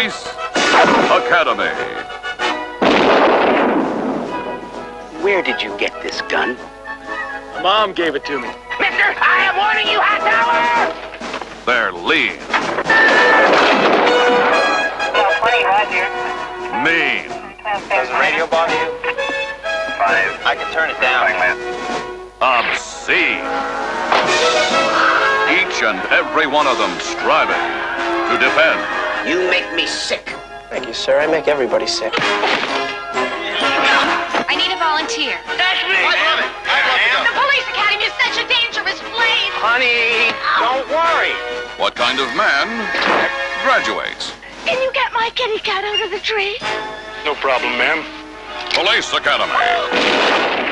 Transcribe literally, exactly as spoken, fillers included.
Police Academy. Where did you get this gun? My mom gave it to me. Mister, I am warning you, Hightower! They're lean, twenty, right here. mean, Does the radio bother you? Five. I can turn it down. obscene. Each and every one of them striving to defend. You make me sick. Thank you, sir. I make everybody sick. I need a volunteer. That's me. I love it. I love it. The police academy is such a dangerous place. Honey, don't worry. What kind of man graduates? Can you get my kitty cat out of the tree? No problem, ma'am. Police Academy.